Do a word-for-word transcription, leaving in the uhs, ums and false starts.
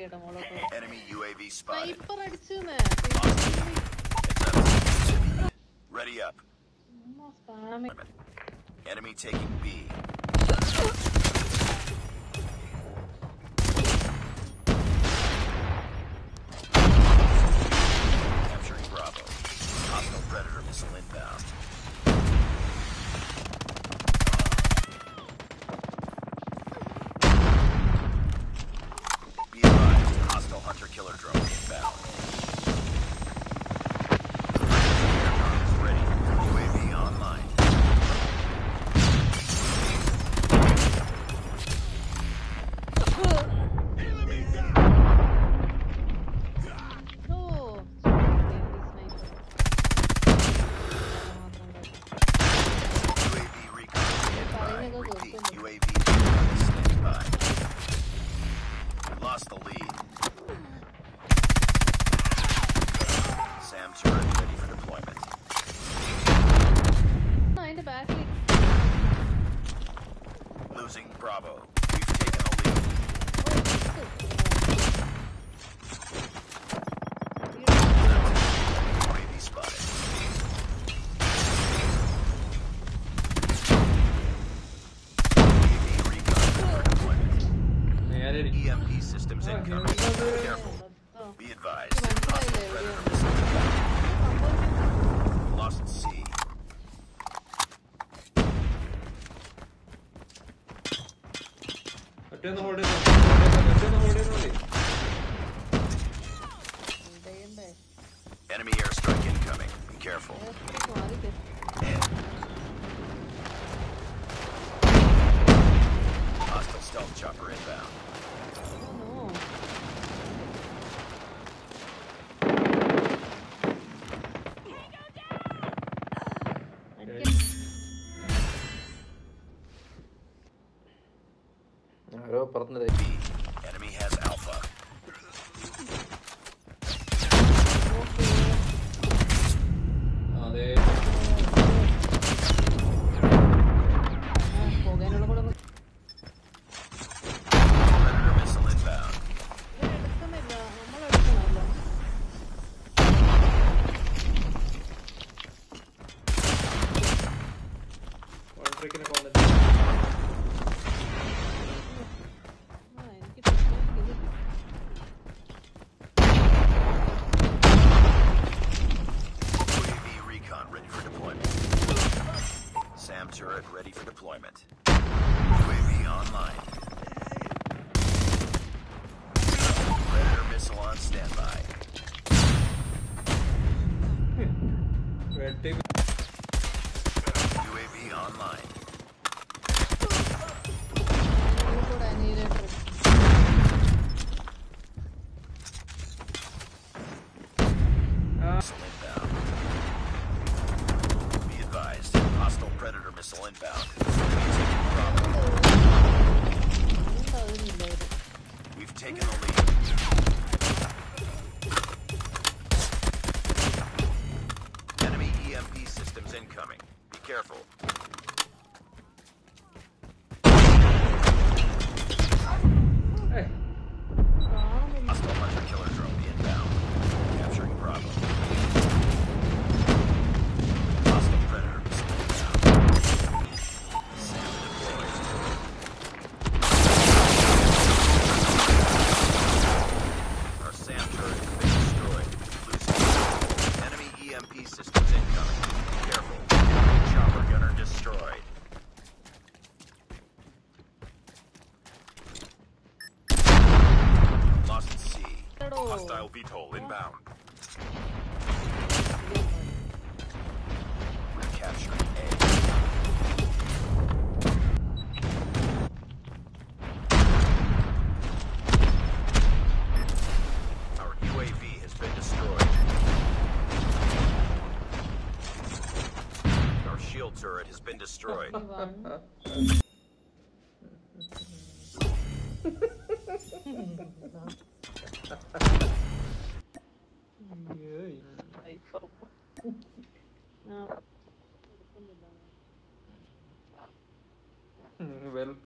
Enemy U A V spotted. Sniper അടിച്ചുന്നേ. Ready up. Enemy taking B. Capturing Bravo. Hostile Predator missile inbound. Be advised, hostile hunter killer drone inbound. Ready. U A V online. U A V standing by. Lost the lead. Sam turret ready for deployment. Losing Bravo. We've taken the lead. U A V spotted. E M P systems incoming. Careful. Be advised. Hostile Predator missile inbound. Lost C. Enemy airstrike incoming. Be careful. Hostile stealth chopper inbound. B. Enemy has Alpha. Predator missile inbound. Sam turret ready for deployment. U A V online. Predator missile on standby. U A V online. Missile inbound. Be advised, hostile Predator missile inbound. We've taken the lead. Enemy E M P systems incoming. Be careful. Hey. Hostile hunter killer drone inbound. Capturing Bravo. Hostile Predator missile inbound. Sam deployed. Our Sam turret has been destroyed. Losing. Enemy E M P systems incoming. Be careful. Chopper gunner destroyed. Lost C. Hostile V TOL inbound. We're capturing A. Our U A V has been destroyed. Our shield turret has been destroyed.